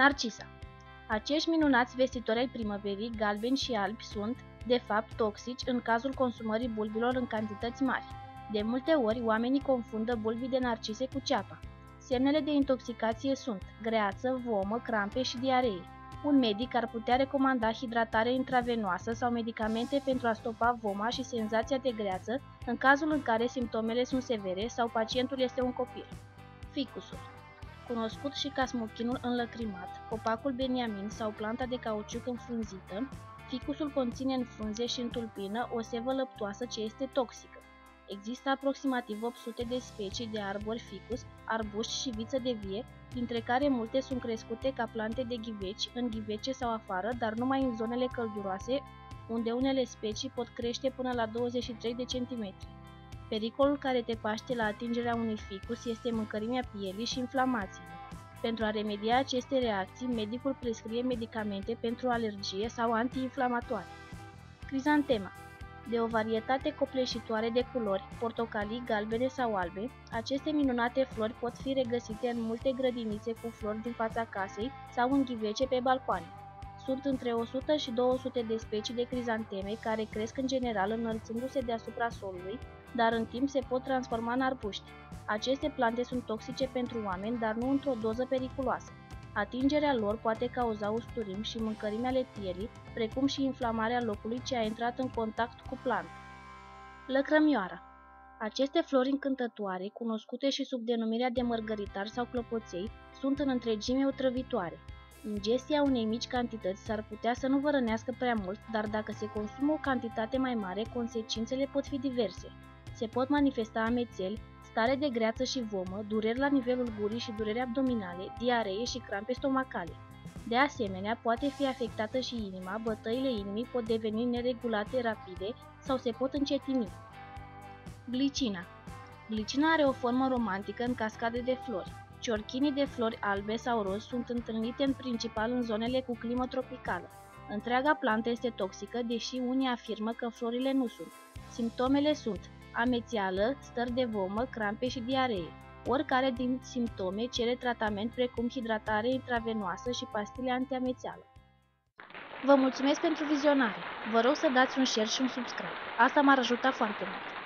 Narcisa. Acești minunați vestitori ai primăverii, galbeni și albi, sunt, de fapt, toxici în cazul consumării bulbilor în cantități mari. De multe ori, oamenii confundă bulbii de narcise cu ceapa. Semnele de intoxicație sunt greață, vomă, crampe și diaree. Un medic ar putea recomanda hidratare intravenoasă sau medicamente pentru a stopa voma și senzația de greață în cazul în care simptomele sunt severe sau pacientul este un copil. Ficusul. Cunoscut și ca smochinul înlăcrimat, copacul beniamin sau planta de cauciuc înfrunzită, ficusul conține în frunze și în tulpină o sevă lăptoasă ce este toxică. Există aproximativ 800 de specii de arbori ficus, arbuști și viță de vie, dintre care multe sunt crescute ca plante de ghiveci, în ghivece sau afară, dar numai în zonele călduroase, unde unele specii pot crește până la 23 de centimetri. Pericolul care te paște la atingerea unui ficus este mâncărimea pielii și inflamațiile. Pentru a remedia aceste reacții, medicul prescrie medicamente pentru alergie sau antiinflamatoare. Crizantema. De o varietate copleșitoare de culori, portocalii, galbene sau albe, aceste minunate flori pot fi regăsite în multe grădinițe cu flori din fața casei sau în ghivece pe balcoane. Sunt între 100 și 200 de specii de crizanteme care cresc în general înălțându-se deasupra solului, dar în timp se pot transforma în arbuști. Aceste plante sunt toxice pentru oameni, dar nu într-o doză periculoasă. Atingerea lor poate cauza usturim și mâncărimi ale pielii, precum și inflamarea locului ce a intrat în contact cu planta. Lăcrămioara. Aceste flori încântătoare, cunoscute și sub denumirea de mărgăritar sau clopoței, sunt în întregime otrăvitoare. Ingestia unei mici cantități s-ar putea să nu vă rănească prea mult, dar dacă se consumă o cantitate mai mare, consecințele pot fi diverse. Se pot manifesta amețeli, stare de greață și vomă, dureri la nivelul gurii și dureri abdominale, diaree și crampe stomacale. De asemenea, poate fi afectată și inima, bătăile inimii pot deveni neregulate rapide sau se pot încetini. Glicina. Glicina are o formă romantică în cascade de flori. Ciorchinii de flori albe sau roz sunt întâlnite în principal în zonele cu climă tropicală. Întreaga plantă este toxică, deși unii afirmă că florile nu sunt. Simptomele sunt amețeală, stări de vomă, crampe și diaree. Oricare din simptome cere tratament precum hidratare intravenoasă și pastile antiamețeală. Vă mulțumesc pentru vizionare. Vă rog să dați un share și un subscribe. Asta m-ar ajuta foarte mult.